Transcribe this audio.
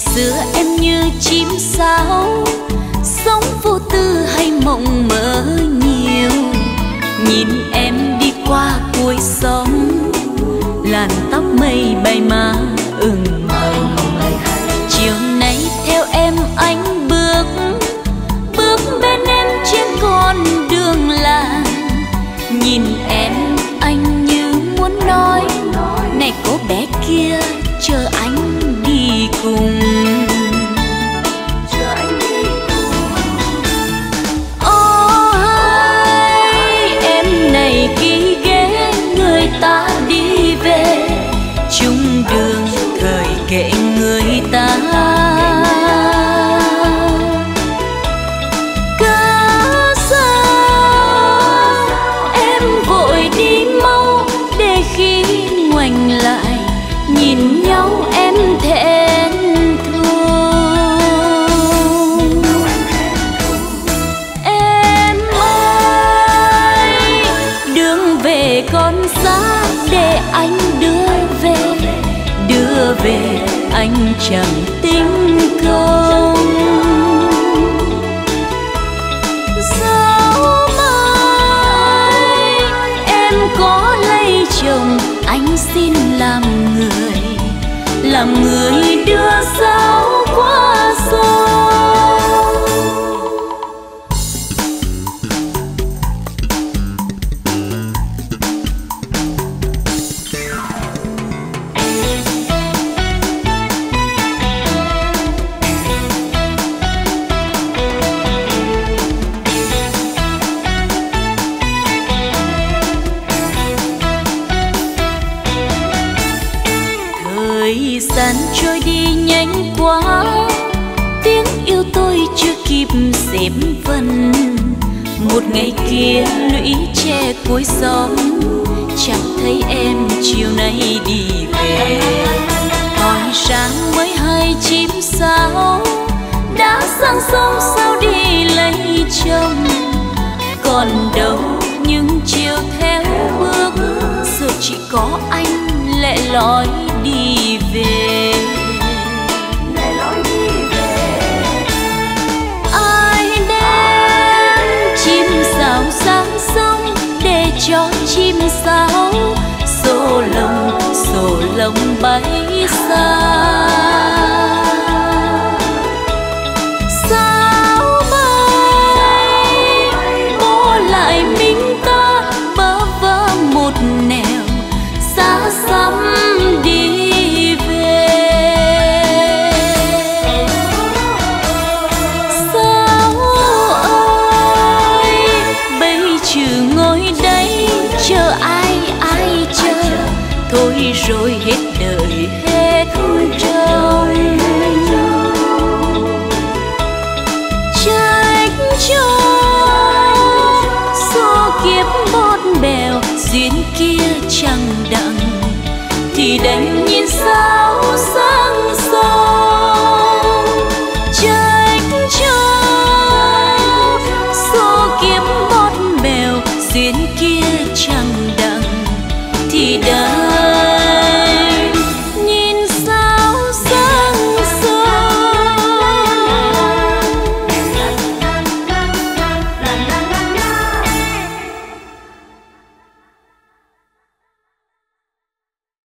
xưa em như chim sáo, sống vô tư hay mộng mơ nhiều. Nhìn em đi qua cuối xóm, làn tóc mây bay má ửng hồng. Chiều nay theo em anh bước bên em trên con đường làng. Nhìn em anh như muốn nói, này cô bé kia chờ anh đi cùng. Ôi em này kỳ ghê, người ta đi về chung đường thời kệ người ta. Cớ sao em vội đi mau, để khi ngoảnh lại nhìn nhau em thẹn thùng. Em ơi đường về con xa, để anh đưa về anh chẳng tính công. Dẫu mai em có lấy chồng, anh xin làm người đưa sao qua sông. Thời gian trôi đi nhanh quá, tiếng yêu tôi chưa kịp xếp vần. Một ngày kia lũy tre cuối xóm, chẳng thấy em chiều nay đi về. Hỏi sáng mới hay chim sáo, đã sang sông sao đi lấy chồng. Còn đâu những chiều theo bước, giờ chỉ có anh lẻ loi đi về. Ai đem chim sáo sang sông, để cho chim sáo xô lồng bay xa. Sao bay bỏ lại mình ta bơ vơ một nẻo, xa xăm đi về. Sao ơi bây trừ ngồi đây chờ ai chờ, thôi rồi hết đời hết trông. Trách cho số kiếp bót bèo, duyên kia chẳng đặng, thì đành nhìn sao sang sông. Trách cho số kiếp bót bèo, duyên kia chẳng đặng, thì đành